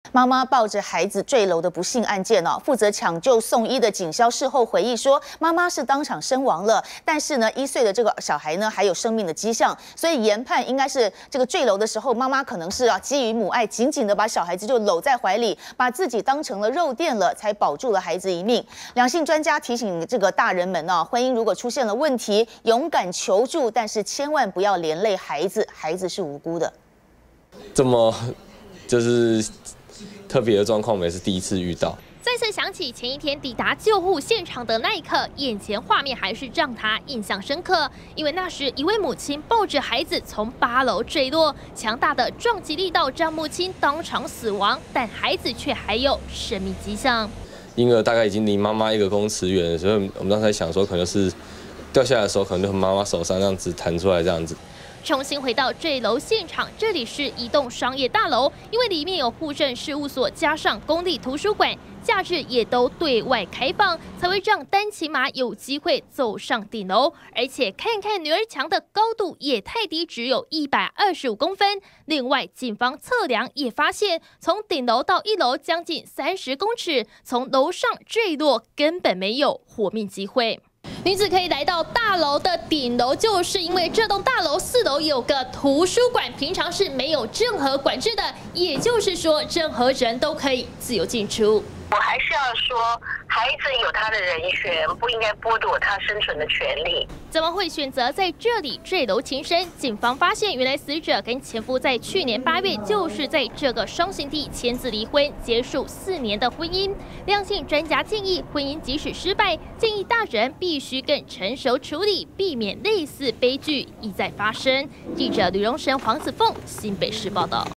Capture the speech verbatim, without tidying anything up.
妈妈抱着孩子坠楼的不幸案件哦，负责抢救送医的警消事后回忆说，妈妈是当场身亡了，但是呢，一岁的这个小孩呢还有生命的迹象，所以研判应该是这个坠楼的时候，妈妈可能是啊基于母爱，紧紧的把小孩子就搂在怀里，把自己当成了肉垫了，才保住了孩子一命。两性专家提醒这个大人们呢、啊，婚姻如果出现了问题，勇敢求助，但是千万不要连累孩子，孩子是无辜的。 这么就是特别的状况，我们也是第一次遇到。 再次想起前一天抵达救护现场的那一刻，眼前画面还是让他印象深刻。因为那时一位母亲抱着孩子从八楼坠落，强大的撞击力道让母亲当场死亡，但孩子却还有生命迹象。 婴儿大概已经离妈妈一个公尺远，所以我们当时在想说，可能是掉下来的时候，可能就从妈妈手上这样子弹出来这样子。 重新回到坠楼现场，这里是一栋商业大楼，因为里面有户政事务所，加上公立图书馆，假日也都对外开放，才会让单骑马有机会走上顶楼。而且看看女儿墙的高度也太低，只有一百二十五公分。另外，警方测量也发现，从顶楼到一楼将近三十公尺，从楼上坠落根本没有活命机会。女子可以来到大楼的顶楼，就是因为这栋大楼四楼有个图书馆，平常是没有任何管制的，也就是说，任何人都可以自由进出。 我还是要说，孩子有他的人权，不应该剥夺他生存的权利。 怎么会选择在这里坠楼轻生？警方发现，原来死者跟前夫在去年八月就是在这个伤刑地签字离婚，结束四年的婚姻。两性专家建议，婚姻即使失败，建议大人必须更成熟处理，避免类似悲剧一再发生。记者吕荣生、黄子凤，新北市报道。